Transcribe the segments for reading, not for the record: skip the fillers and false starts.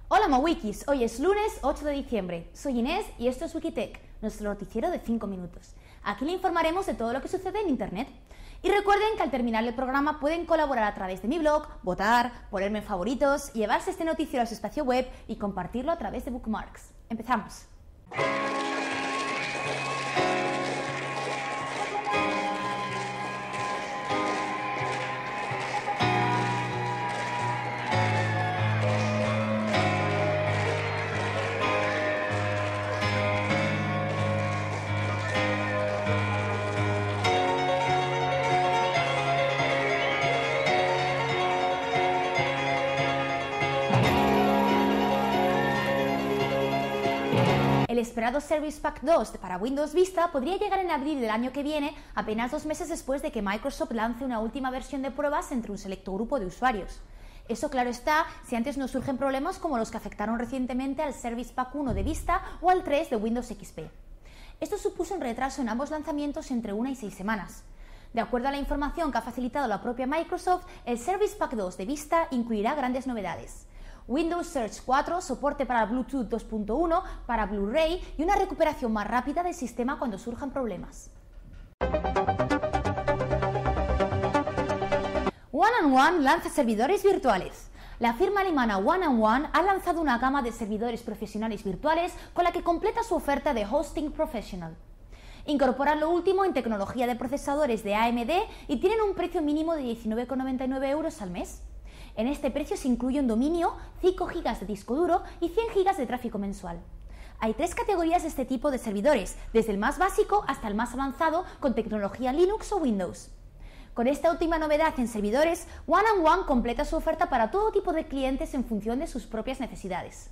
Hola Mowikis, hoy es lunes 8 de diciembre. Soy Inés y esto es Wikitech, nuestro noticiero de 5 minutos. Aquí le informaremos de todo lo que sucede en Internet. Y recuerden que al terminar el programa pueden colaborar a través de mi blog, votar, ponerme en favoritos, llevarse este noticiero a su espacio web y compartirlo a través de bookmarks. Empezamos. El esperado Service Pack 2 para Windows Vista podría llegar en abril del año que viene, apenas 2 meses después de que Microsoft lance una última versión de pruebas entre un selecto grupo de usuarios. Eso claro está, si antes no surgen problemas como los que afectaron recientemente al Service Pack 1 de Vista o al 3 de Windows XP. Esto supuso un retraso en ambos lanzamientos entre 1 y 6 semanas. De acuerdo a la información que ha facilitado la propia Microsoft, el Service Pack 2 de Vista incluirá grandes novedades. Windows Search 4, soporte para Bluetooth 2.1, para Blu-ray y una recuperación más rápida del sistema cuando surjan problemas. One&One lanza servidores virtuales. La firma alemana One&One ha lanzado una gama de servidores profesionales virtuales con la que completa su oferta de hosting professional. Incorporan lo último en tecnología de procesadores de AMD y tienen un precio mínimo de 19,99 € al mes. En este precio se incluye un dominio, 5 GB de disco duro y 100 GB de tráfico mensual. Hay 3 categorías de este tipo de servidores, desde el más básico hasta el más avanzado con tecnología Linux o Windows. Con esta última novedad en servidores, One&One completa su oferta para todo tipo de clientes en función de sus propias necesidades.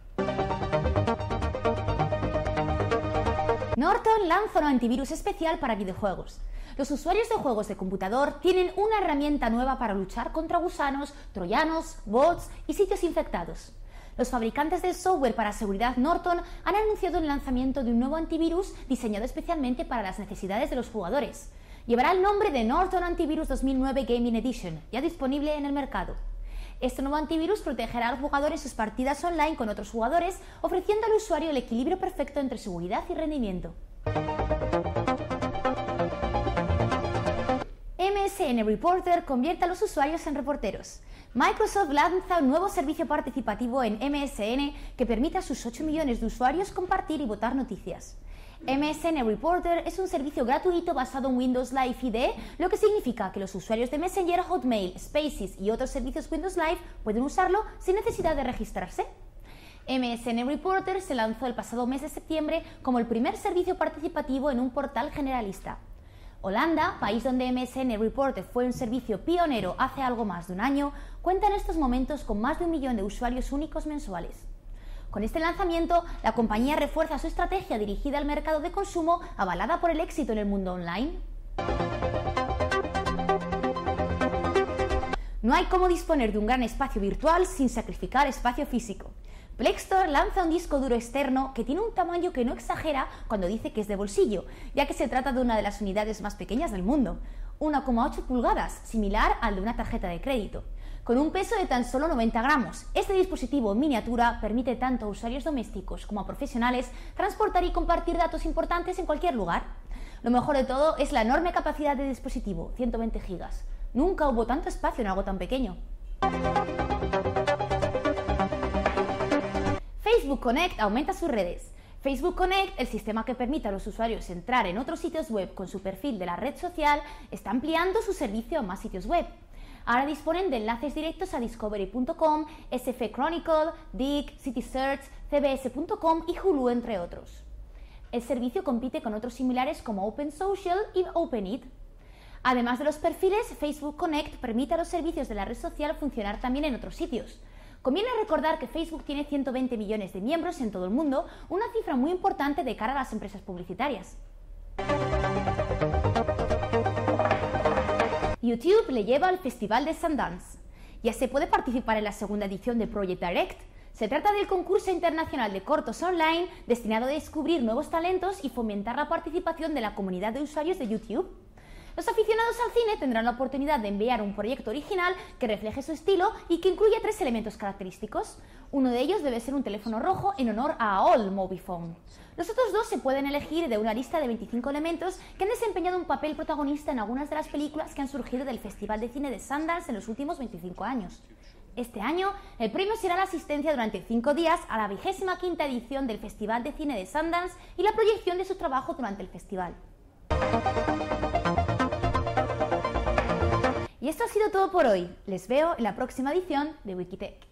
Norton lanza un antivirus especial para videojuegos. Los usuarios de juegos de computador tienen una herramienta nueva para luchar contra gusanos, troyanos, bots y sitios infectados. Los fabricantes del software para seguridad Norton han anunciado el lanzamiento de un nuevo antivirus diseñado especialmente para las necesidades de los jugadores. Llevará el nombre de Norton Antivirus 2009 Gaming Edition, ya disponible en el mercado. Este nuevo antivirus protegerá al jugador en sus partidas online con otros jugadores, ofreciendo al usuario el equilibrio perfecto entre seguridad y rendimiento. MSN Reporter convierte a los usuarios en reporteros. Microsoft lanza un nuevo servicio participativo en MSN que permite a sus 8 millones de usuarios compartir y votar noticias. MSN Reporter es un servicio gratuito basado en Windows Live IDE, lo que significa que los usuarios de Messenger, Hotmail, Spaces y otros servicios Windows Live pueden usarlo sin necesidad de registrarse. MSN Reporter se lanzó el pasado mes de septiembre como el primer servicio participativo en un portal generalista. Holanda, país donde MSN Reporter fue un servicio pionero hace algo más de un año, cuenta en estos momentos con más de 1 millón de usuarios únicos mensuales. Con este lanzamiento, la compañía refuerza su estrategia dirigida al mercado de consumo, avalada por el éxito en el mundo online. No hay cómo disponer de un gran espacio virtual sin sacrificar espacio físico. Plextor lanza un disco duro externo que tiene un tamaño que no exagera cuando dice que es de bolsillo, ya que se trata de una de las unidades más pequeñas del mundo, 1,8 pulgadas, similar al de una tarjeta de crédito. Con un peso de tan solo 90 gramos, este dispositivo en miniatura permite tanto a usuarios domésticos como a profesionales transportar y compartir datos importantes en cualquier lugar. Lo mejor de todo es la enorme capacidad del dispositivo, 120 GB. Nunca hubo tanto espacio en algo tan pequeño. Facebook Connect aumenta sus redes. Facebook Connect, el sistema que permite a los usuarios entrar en otros sitios web con su perfil de la red social, está ampliando su servicio a más sitios web. Ahora disponen de enlaces directos a Discovery.com, SF Chronicle, Digg, CitySearch, CBS.com y Hulu, entre otros. El servicio compite con otros similares como OpenSocial y OpenID. Además de los perfiles, Facebook Connect permite a los servicios de la red social funcionar también en otros sitios. Conviene recordar que Facebook tiene 120 millones de miembros en todo el mundo, una cifra muy importante de cara a las empresas publicitarias. YouTube le lleva al Festival de Sundance. Ya se puede participar en la segunda edición de Project Direct. Se trata del concurso internacional de cortos online destinado a descubrir nuevos talentos y fomentar la participación de la comunidad de usuarios de YouTube. Los aficionados al cine tendrán la oportunidad de enviar un proyecto original que refleje su estilo y que incluya 3 elementos característicos. Uno de ellos debe ser un teléfono rojo en honor a All Moviefone. Los otros 2 se pueden elegir de una lista de 25 elementos que han desempeñado un papel protagonista en algunas de las películas que han surgido del Festival de Cine de Sundance en los últimos 25 años. Este año, el premio será la asistencia durante 5 días a la 25ª edición del Festival de Cine de Sundance y la proyección de su trabajo durante el festival. Y esto ha sido todo por hoy. Les veo en la próxima edición de Wikitech.